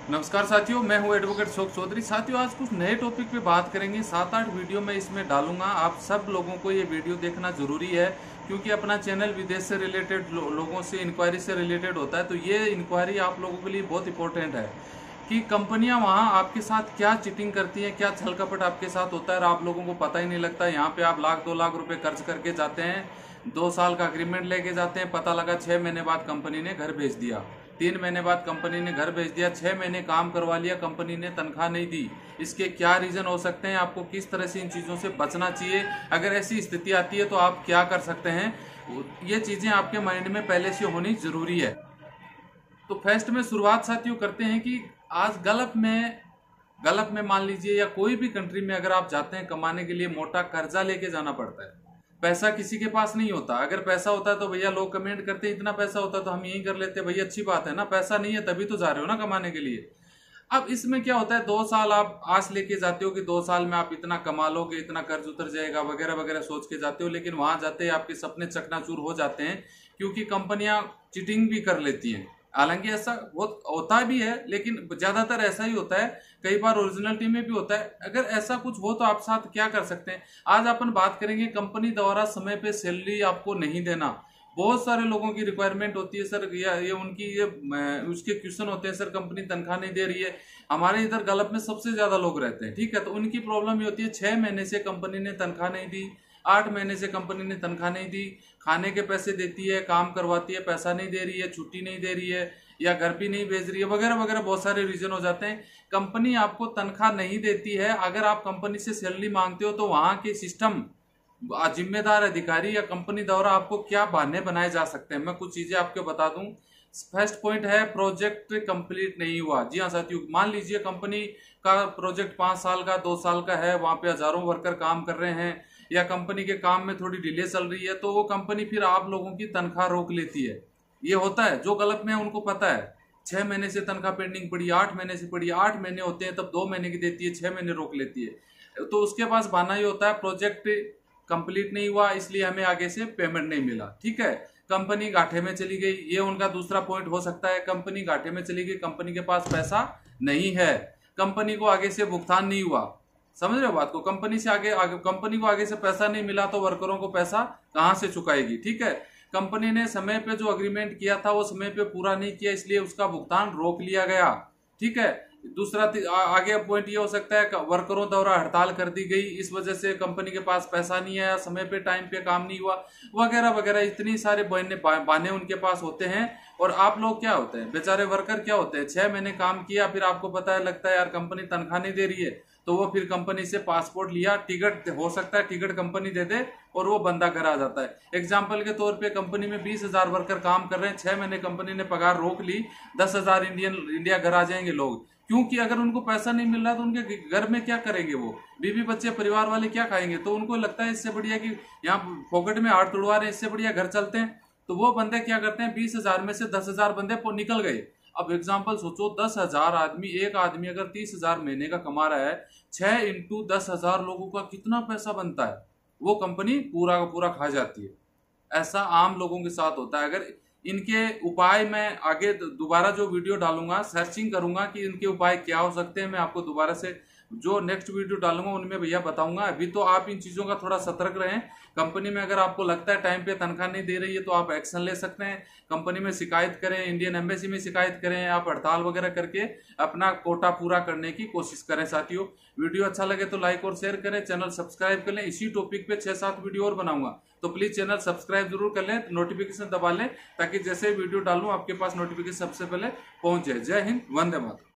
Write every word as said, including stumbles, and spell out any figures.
नमस्कार साथियों, मैं हूं एडवोकेट शोक चौधरी। साथियों, आज कुछ नए टॉपिक पे बात करेंगे। सात आठ वीडियो मैं इसमें डालूंगा। आप सब लोगों को ये वीडियो देखना जरूरी है, क्योंकि अपना चैनल विदेश से रिलेटेड लो, लोगों से इंक्वायरी से रिलेटेड होता है। तो ये इंक्वायरी आप लोगों के लिए बहुत इंपॉर्टेंट है कि कंपनियां वहां आपके साथ क्या चीटिंग करती हैं, क्या छल कपट आपके साथ होता है और आप लोगों को पता ही नहीं लगता। यहाँ पे आप लाख दो लाख रुपए खर्च करके जाते हैं, दो साल का अग्रीमेंट लेके जाते हैं, पता लगा छह महीने बाद कंपनी ने घर भेज दिया, तीन महीने बाद कंपनी ने घर भेज दिया, छह महीने काम करवा लिया, कंपनी ने तनख्वाह नहीं दी। इसके क्या रीजन हो सकते हैं? आपको किस तरह से इन चीजों से बचना चाहिए? अगर ऐसी स्थिति आती है तो आप क्या कर सकते हैं? ये चीजें आपके माइंड में पहले से होनी जरूरी है। तो फर्स्ट में शुरुआत साथियों करते हैं कि आज गल्फ में गल्फ में मान लीजिए या कोई भी कंट्री में अगर आप जाते हैं कमाने के लिए, मोटा कर्जा लेके जाना पड़ता है। पैसा किसी के पास नहीं होता। अगर पैसा होता है तो भैया लोग कमेंट करते हैं इतना पैसा होता है तो हम यही कर लेते हैं, भैया अच्छी बात है ना। पैसा नहीं है तभी तो जा रहे हो ना कमाने के लिए। अब इसमें क्या होता है, दो साल आप आस लेके जाते हो कि दो साल में आप इतना कमा लोगे, इतना कर्ज उतर जाएगा वगैरह वगैरह सोच के जाते हो, लेकिन वहां जाते ही आपके सपने चकनाचूर हो जाते हैं, क्योंकि कंपनियां चीटिंग भी कर लेती हैं। हालांकि ऐसा बहुत होता भी है, लेकिन ज्यादातर ऐसा ही होता है, कई बार ओरिजिनलिटी में भी होता है। अगर ऐसा कुछ हो तो आप साथ क्या कर सकते हैं? आज अपन बात करेंगे कंपनी द्वारा समय पे सैलरी आपको नहीं देना। बहुत सारे लोगों की रिक्वायरमेंट होती है, सर या ये उनकी ये उसके क्वेश्चन होते हैं, सर कंपनी तनख्वाह नहीं दे रही है। हमारे इधर गल्फ में सबसे ज्यादा लोग रहते हैं, ठीक है। तो उनकी प्रॉब्लम ये होती है, छह महीने से कंपनी ने तनख्वाह नहीं दी, आठ महीने से कंपनी ने तनख्वाह नहीं दी, खाने के पैसे देती है, काम करवाती है, पैसा नहीं दे रही है, छुट्टी नहीं दे रही है, या घर भी नहीं भेज रही है, वगैरह वगैरह बहुत सारे रीजन हो जाते हैं। कंपनी आपको तनख्वाह नहीं देती है। अगर आप कंपनी से सैलरी मांगते हो तो वहां के सिस्टम, जिम्मेदार अधिकारी या कंपनी द्वारा आपको क्या बहाने बनाए जा सकते हैं, मैं कुछ चीजें आपको बता दूं। फर्स्ट पॉइंट है, प्रोजेक्ट कंप्लीट नहीं हुआ। जी हाँ साथियों, मान लीजिए कंपनी का प्रोजेक्ट पांच साल का, दो साल का है, वहां पे हजारों वर्कर काम कर रहे हैं, या कंपनी के काम में थोड़ी डिले चल रही है, तो वो कंपनी फिर आप लोगों की तनख्वाह रोक लेती है। ये होता है, जो गलत में है उनको पता है। छह महीने से तनख्वाह पेंडिंग पड़ी, आठ महीने से पड़ी, आठ महीने होते हैं तब दो महीने की देती है, छह महीने रोक लेती है। तो उसके पास बहाना ये होता है, प्रोजेक्ट कंप्लीट नहीं हुआ इसलिए हमें आगे से पेमेंट नहीं मिला, ठीक है। कंपनी घाटे में चली गई, ये उनका दूसरा पॉइंट हो सकता है। कंपनी घाटे में चली गई, कंपनी के पास पैसा नहीं है, कंपनी को आगे से भुगतान नहीं हुआ। समझ रहे हो बात को? कंपनी से आगे, आगे कंपनी को आगे से पैसा नहीं मिला तो वर्करों को पैसा कहां से चुकाएगी, ठीक है। कंपनी ने समय पे जो अग्रीमेंट किया था वो समय पे पूरा नहीं किया, इसलिए उसका भुगतान रोक लिया गया, ठीक है। दूसरा आगे पॉइंट ये हो सकता है, वर्करों द्वारा हड़ताल कर दी गई, इस वजह से कंपनी के पास पैसा नहीं आया, समय पे टाइम पे काम नहीं हुआ, वगैरह वगैरह। इतनी सारे बहाने बहाने उनके पास होते हैं। और आप लोग क्या होते हैं, बेचारे वर्कर क्या होते हैं, छह महीने काम किया, फिर आपको पता है लगता है यार कंपनी तनख्वाह नहीं दे रही है, तो वो फिर कंपनी से पासपोर्ट लिया, टिकट हो सकता है टिकट कंपनी दे दे और वो बंदा घर आ जाता है। एग्जाम्पल के तौर पे कंपनी में बीस हजार वर्कर काम कर रहे हैं, छह महीने कंपनी ने पगार रोक ली, दस हजार इंडियन इंडिया घर आ जाएंगे लोग, क्योंकि अगर उनको पैसा नहीं मिल रहा तो उनके घर में क्या करेंगे, वो बीवी बच्चे परिवार वाले क्या खाएंगे? तो उनको लगता है इससे बढ़िया कि यहाँ फोकट में हाथ तुड़वा रहे हैं, इससे बढ़िया घर चलते हैं। तो वो बंदे क्या करते हैं, बीस हजार में से दस हजार बंदे निकल गए। अब एग्जाम्पल सोचो, दस हजार आदमी, एक आदमी अगर तीस हजार महीने का कमा रहा है, छह इंटू दस हजार लोगों का कितना पैसा बनता है? वो कंपनी पूरा का पूरा खा जाती है। ऐसा आम लोगों के साथ होता है। अगर इनके उपाय मैं आगे दोबारा जो वीडियो डालूंगा, सर्चिंग करूंगा कि इनके उपाय क्या हो सकते हैं, मैं आपको दोबारा से जो नेक्स्ट वीडियो डालूंगा उनमें भैया बताऊंगा। अभी तो आप इन चीजों का थोड़ा सतर्क रहें। कंपनी में अगर आपको लगता है टाइम पे तनख्वाह नहीं दे रही है तो आप एक्शन ले सकते हैं, कंपनी में शिकायत करें, इंडियन एम्बेसी में शिकायत करें, आप हड़ताल वगैरह करके अपना कोटा पूरा करने की कोशिश करें। साथियों, वीडियो अच्छा लगे तो लाइक और शेयर करें, चैनल सब्सक्राइब कर लें। इसी टॉपिक पे छह सात वीडियो और बनाऊंगा, तो प्लीज चैनल सब्सक्राइब जरूर कर लें, नोटिफिकेशन दबा लें, ताकि जैसे वीडियो डालूं आपके पास नोटिफिकेशन सबसे पहले पहुंच जाए। जय हिंद, वंदे मातरम।